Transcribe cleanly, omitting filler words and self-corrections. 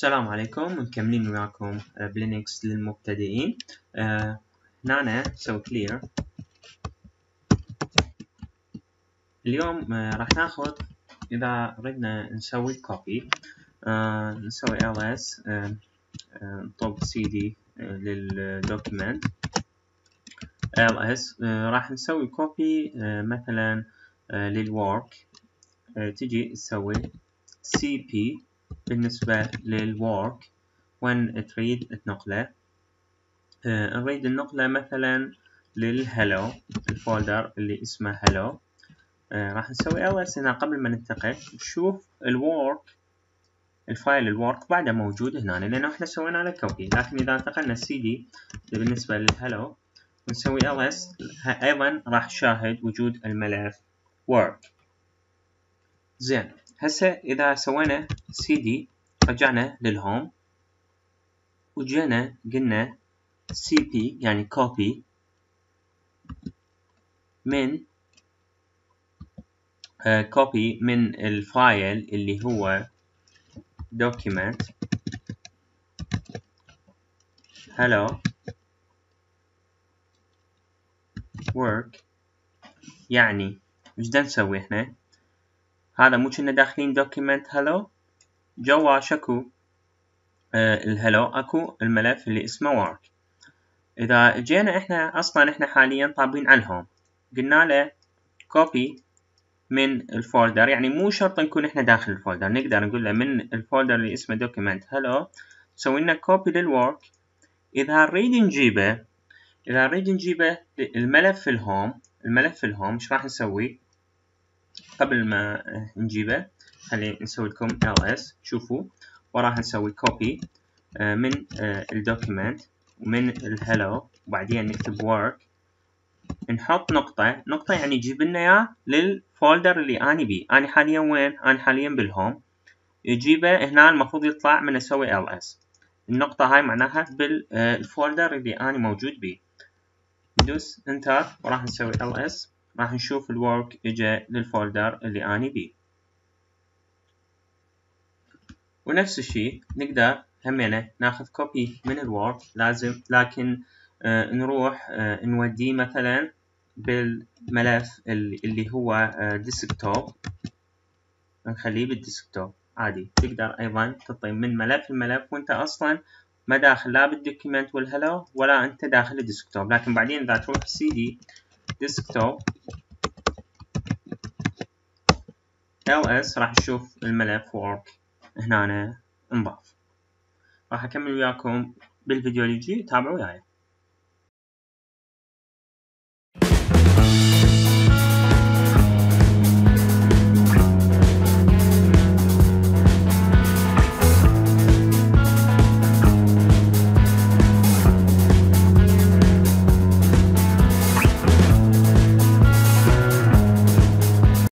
السلام عليكم، مكملين وياكم بلينكس للمبتدئين. هنا نسوي كلير. اليوم راح ناخذ إذا ردنا نسوي كوبي، نسوي ls نطب cd للدوكيمنت ls. راح نسوي كوبي مثلا للورك، تجي تسوي cp بالنسبة للورك وين تريد تنقله. نريد النقلة مثلا للهلو، الفولدر اللي اسمه هلو. راح نسوي ls هنا قبل ما ننتقل نشوف الورك، الفايل الورك بعده موجود هنا لأنه احنا سوينا له كوبي. لكن إذا انتقلنا cd بالنسبة للهلو ونسوي ls أيضا راح نشاهد وجود الملف work. زين، هسه إذا سوينا cd رجعنا للهوم وجينا قلنا cp يعني copy من copy من الفايل اللي هو document hello work. يعني وش دا نسوي احنا؟ هذا مو كنا داخلين document hello، جوا شكو الهلو اكو الملف اللي اسمه work. اذا جينا احنا اصلا احنا حاليا طابين على الهوم، قلنا له copy من الفولدر، يعني مو شرط نكون احنا داخل الفولدر، نقدر نقول له من الفولدر اللي اسمه document hello سوي لنا copy للورك. اذا نريد نجيبه الملف في الهوم، ايش راح نسوي؟ قبل ما نجيبه خلينا نسوي لكم ls. شوفوا وراح نسوي copy من الدوكيمنت ومن الهلو وبعدين نكتب work، نحط نقطة يعني يجيب لنا اياه للفولدر اللي اني بيه. اني حاليا وين؟ اني حاليا بالهوم، يجيبه هنا المفروض يطلع من اسوي ls. النقطة هاي معناها بالفولدر اللي اني موجود بيه. ندوس انتر وراح نسوي ls، راح نشوف الورك اجا للفولدر اللي اني بيه. ونفس الشيء نقدر همينه ناخذ كوبي من الورك لكن نروح نوديه مثلا بالملف اللي هو ديسكتوب، نخليه بالديسكتوب عادي. تقدر ايضا تطي من ملف الملف وانت اصلا ما داخل لا بالدوكيمنت والهلو ولا انت داخل الديسكتوب. لكن بعدين اذا تروح cd ديسكتوب ls راح تشوف الملف work هنا انضاف. راح اكمل وياكم بالفيديو اللي يجي، تابعوا وياي.